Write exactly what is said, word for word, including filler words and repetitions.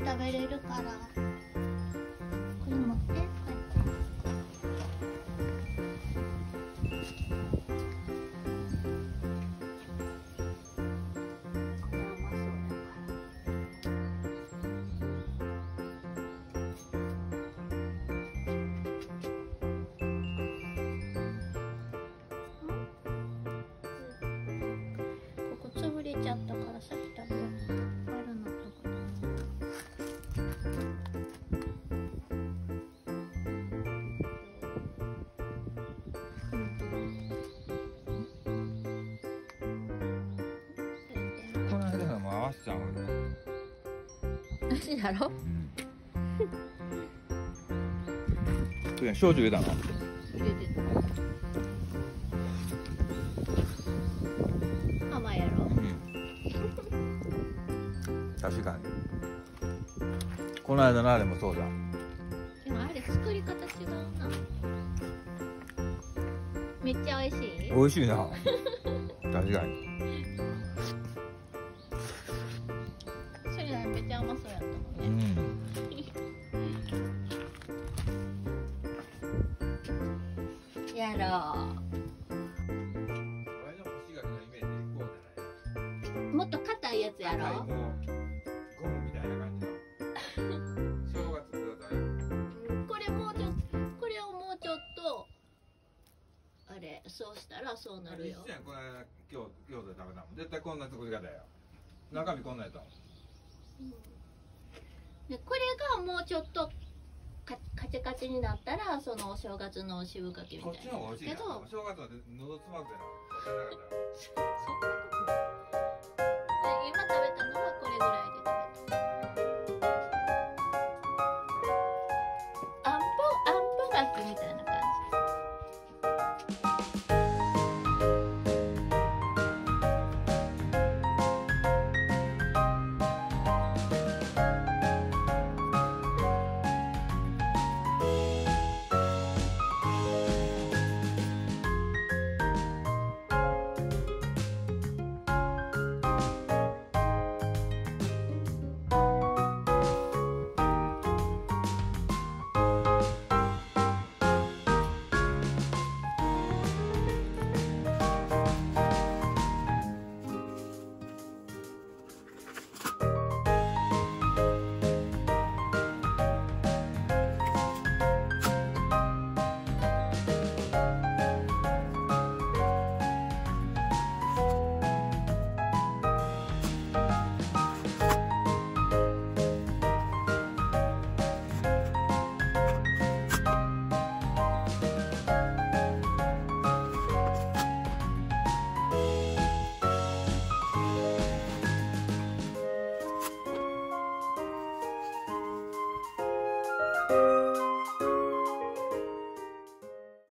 食べれるから。これ持って。潰れちゃったからさっき食べよう。あるのとここの間のも合わせちゃうの。 足だろ。 うん。焼酎入れたの？ 入れてた。甘いやろ。 確かに。この間のあれもそうだ。 でもあれ作り方違うな。めっちゃ美味しい。 美味しいな。確かに。 それはめっちゃ甘そうやったもんね。 うん。 やろう。もっと硬いやつやろ。 ゴムみたいな感じの。正月だったら。 これもうちょっと、これをもうちょっと。あれ、そうしたらそうなるよ。 この間、今日、今日で食べたもん。絶対こんな作り方よ。中身こんなやつ。 うん、で、これがもうちょっと。カカチカチになったら、そのお正月の渋かけみたいな。 こっちの方が美味しいな。 けど、 正月は喉つまくでな。 そんなこと。